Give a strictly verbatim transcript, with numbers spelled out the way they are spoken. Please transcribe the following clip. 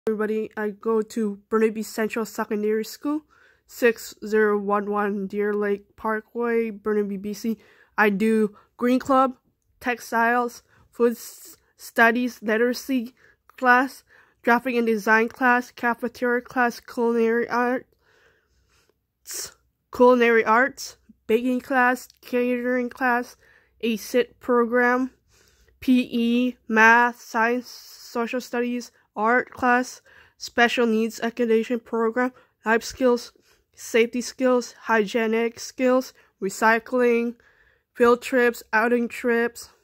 Everybody, I go to Burnaby Central Secondary School, six zero one one Deer Lake Parkway, Burnaby, B C. I do Green Club, Textiles, Food Studies, Literacy class, Graphic and Design class, Cafeteria class, Culinary Arts, Culinary Arts, Baking class, Catering class, a S I T program, P E, Math, Science, Social Studies, Art class, Special Needs Academic program, Life skills, Safety skills, Hygienic skills, Recycling, Field trips, Outing trips,